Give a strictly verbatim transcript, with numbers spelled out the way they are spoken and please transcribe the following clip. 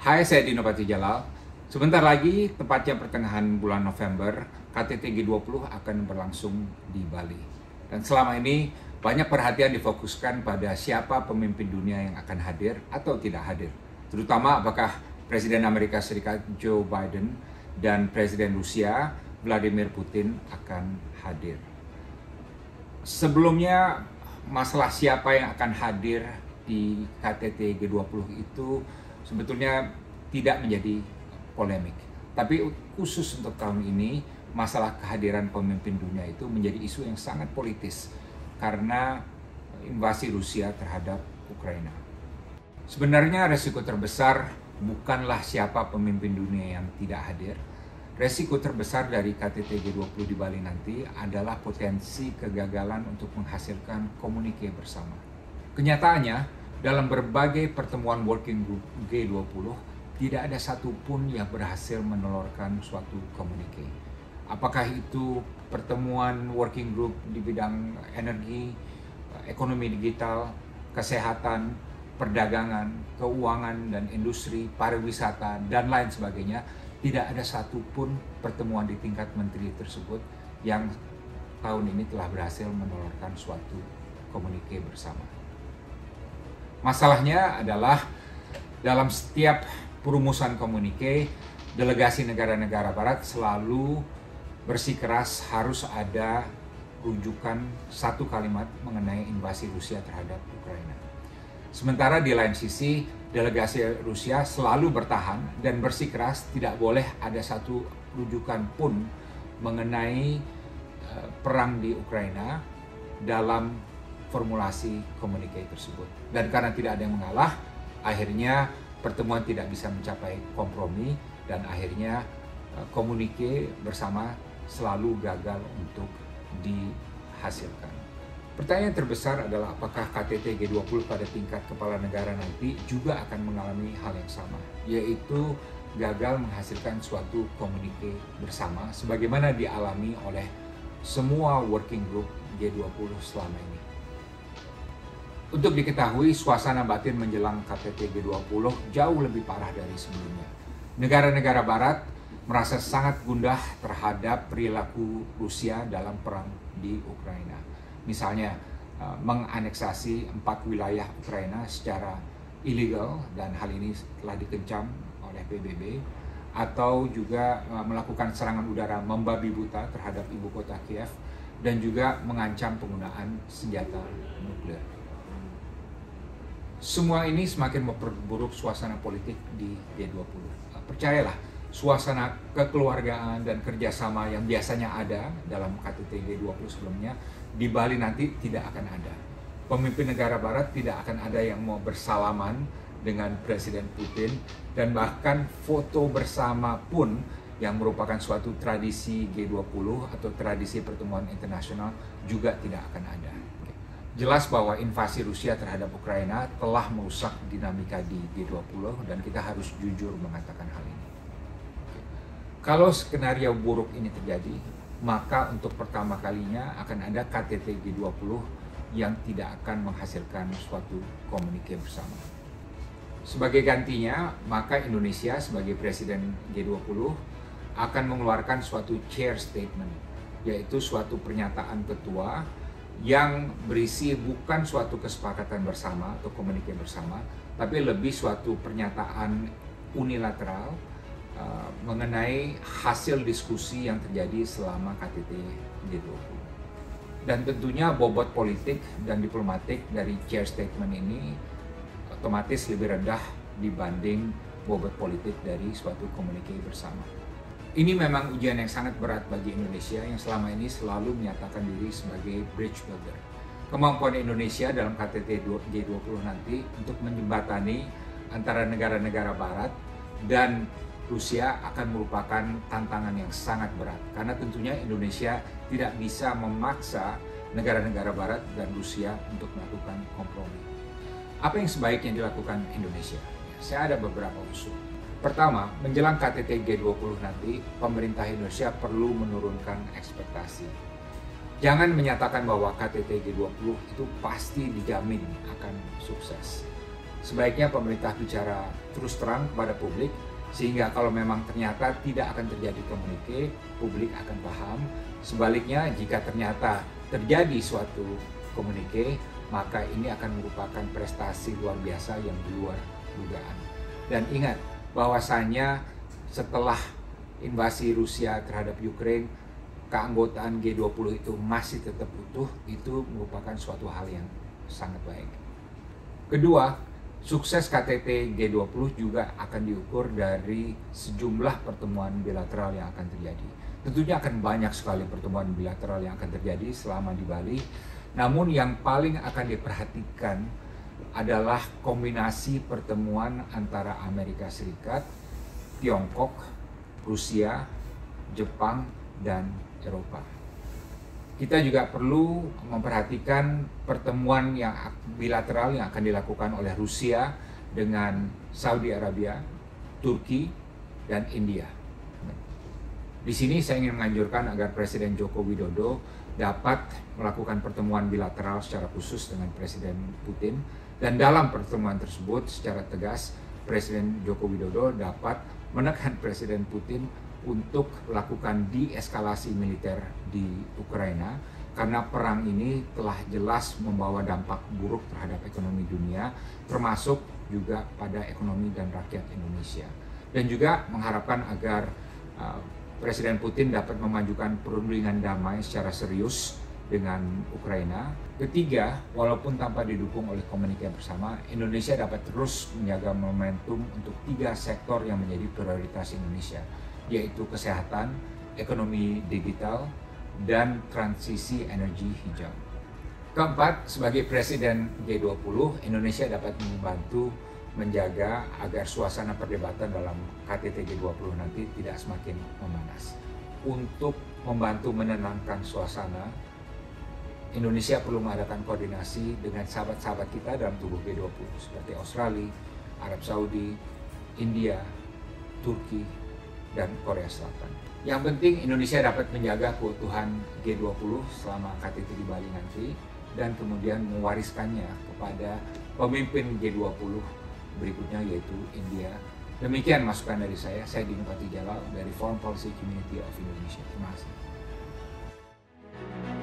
Hai, saya Dino Patijalal. Sebentar lagi, tepatnya pertengahan bulan November, K T T G dua puluh akan berlangsung di Bali. Dan selama ini, banyak perhatian difokuskan pada siapa pemimpin dunia yang akan hadir atau tidak hadir. Terutama apakah Presiden Amerika Serikat Joe Biden dan Presiden Rusia Vladimir Putin akan hadir. Sebelumnya, masalah siapa yang akan hadir di K T T G dua puluh itu sebetulnya tidak menjadi polemik. Tapi khusus untuk tahun ini, masalah kehadiran pemimpin dunia itu menjadi isu yang sangat politis karena invasi Rusia terhadap Ukraina. Sebenarnya resiko terbesar bukanlah siapa pemimpin dunia yang tidak hadir. Resiko terbesar dari K T T G dua puluh di Bali nanti adalah potensi kegagalan untuk menghasilkan komunike bersama. Kenyataannya, dalam berbagai pertemuan Working Group G dua puluh, tidak ada satupun yang berhasil menelurkan suatu komunike. Apakah itu pertemuan Working Group di bidang energi, ekonomi digital, kesehatan, perdagangan, keuangan dan industri, pariwisata, dan lain sebagainya, tidak ada satupun pertemuan di tingkat menteri tersebut yang tahun ini telah berhasil menelurkan suatu komunike bersama. Masalahnya adalah dalam setiap perumusan komunike, delegasi negara-negara barat selalu bersikeras harus ada rujukan satu kalimat mengenai invasi Rusia terhadap Ukraina. Sementara di lain sisi, delegasi Rusia selalu bertahan dan bersikeras tidak boleh ada satu rujukan pun mengenai uh, perang di Ukraina dalam formulasi komunike tersebut. Dan karena tidak ada yang mengalah, akhirnya pertemuan tidak bisa mencapai kompromi dan akhirnya komunike bersama selalu gagal untuk dihasilkan. Pertanyaan terbesar adalah apakah K T T G dua puluh pada tingkat kepala negara nanti juga akan mengalami hal yang sama, yaitu gagal menghasilkan suatu komunike bersama sebagaimana dialami oleh semua working group G dua puluh selama ini. Untuk diketahui, suasana batin menjelang K T T G dua puluh jauh lebih parah dari sebelumnya. Negara-negara barat merasa sangat gundah terhadap perilaku Rusia dalam perang di Ukraina. Misalnya, menganeksasi empat wilayah Ukraina secara ilegal dan hal ini telah dikecam oleh P B B, atau juga melakukan serangan udara membabi buta terhadap ibu kota Kiev dan juga mengancam penggunaan senjata nuklir. Semua ini semakin memperburuk suasana politik di G dua puluh. Percayalah, suasana kekeluargaan dan kerjasama yang biasanya ada dalam K T T G dua puluh sebelumnya, di Bali nanti tidak akan ada. Pemimpin negara barat tidak akan ada yang mau bersalaman dengan Presiden Putin, dan bahkan foto bersama pun yang merupakan suatu tradisi G dua puluh atau tradisi pertemuan internasional juga tidak akan ada. Jelas bahwa invasi Rusia terhadap Ukraina telah merusak dinamika di G dua puluh dan kita harus jujur mengatakan hal ini. Kalau skenario buruk ini terjadi, maka untuk pertama kalinya akan ada K T T G dua puluh yang tidak akan menghasilkan suatu komunike bersama. Sebagai gantinya, maka Indonesia sebagai Presiden G dua puluh akan mengeluarkan suatu chair statement, yaitu suatu pernyataan ketua yang berisi bukan suatu kesepakatan bersama atau komunike bersama, tapi lebih suatu pernyataan unilateral uh, mengenai hasil diskusi yang terjadi selama K T T G dua puluh. Dan tentunya bobot politik dan diplomatik dari chair statement ini otomatis lebih rendah dibanding bobot politik dari suatu komunike bersama. Ini memang ujian yang sangat berat bagi Indonesia yang selama ini selalu menyatakan diri sebagai bridge builder. Kemampuan Indonesia dalam K T T G dua puluh nanti untuk menjembatani antara negara-negara barat dan Rusia akan merupakan tantangan yang sangat berat. Karena tentunya Indonesia tidak bisa memaksa negara-negara barat dan Rusia untuk melakukan kompromi. Apa yang sebaiknya dilakukan Indonesia? Saya ada beberapa usul. Pertama, menjelang K T T G dua puluh nanti, pemerintah Indonesia perlu menurunkan ekspektasi. Jangan menyatakan bahwa K T T G dua puluh itu pasti dijamin akan sukses. sebaiknya pemerintah bicara terus terang kepada publik, sehingga kalau memang ternyata tidak akan terjadi komunike, publik akan paham. Sebaliknya, jika ternyata terjadi suatu komunike, maka ini akan merupakan prestasi luar biasa yang di luar dugaan. Dan ingat, bahwasanya setelah invasi Rusia terhadap Ukraina, keanggotaan G dua puluh itu masih tetap utuh, itu merupakan suatu hal yang sangat baik. Kedua, sukses K T T G dua puluh juga akan diukur dari sejumlah pertemuan bilateral yang akan terjadi. Tentunya akan banyak sekali pertemuan bilateral yang akan terjadi selama di Bali. Namun yang paling akan diperhatikan adalah kombinasi pertemuan antara Amerika Serikat, Tiongkok, Rusia, Jepang, dan Eropa. Kita juga perlu memperhatikan pertemuan yang bilateral yang akan dilakukan oleh Rusia dengan Saudi Arabia, Turki, dan India. Di sini saya ingin menganjurkan agar Presiden Joko Widodo dapat melakukan pertemuan bilateral secara khusus dengan Presiden Putin, dan dalam pertemuan tersebut secara tegas Presiden Joko Widodo dapat menekan Presiden Putin untuk melakukan deeskalasi militer di Ukraina, karena perang ini telah jelas membawa dampak buruk terhadap ekonomi dunia, termasuk juga pada ekonomi dan rakyat Indonesia. Dan juga mengharapkan agar uh, Presiden Putin dapat memajukan perundingan damai secara serius dengan Ukraina. Ketiga, walaupun tanpa didukung oleh komunikasi bersama, Indonesia dapat terus menjaga momentum untuk tiga sektor yang menjadi prioritas Indonesia, yaitu kesehatan, ekonomi digital, dan transisi energi hijau. Keempat, sebagai Presiden G dua puluh, Indonesia dapat membantu menjaga agar suasana perdebatan dalam K T T G dua puluh nanti tidak semakin memanas. Untuk membantu menenangkan suasana, Indonesia perlu mengadakan koordinasi dengan sahabat-sahabat kita dalam tubuh G dua puluh seperti Australia, Arab Saudi, India, Turki, dan Korea Selatan. Yang penting Indonesia dapat menjaga keutuhan G dua puluh selama K T T di Bali nanti, dan kemudian mewariskannya kepada pemimpin G dua puluh berikutnya, yaitu India. Demikian masukan dari saya. Saya Dino Patijalal dari Foreign Policy Community of Indonesia. Terima kasih.